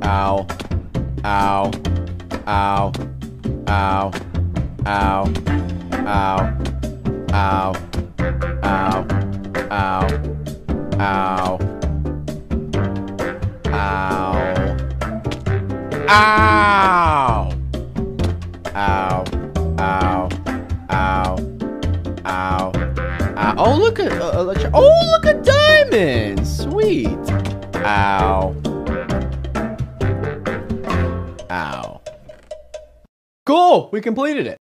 Ow. Ow. Ow. Ow. Ow. Ow. Ow. Ow. Ow. Ow. Ow. Ow. Ow. Ow. Ow. Ow. Ow. Oh, look at look at diamonds. Sweet. Ow. Ow. Cool. We completed it.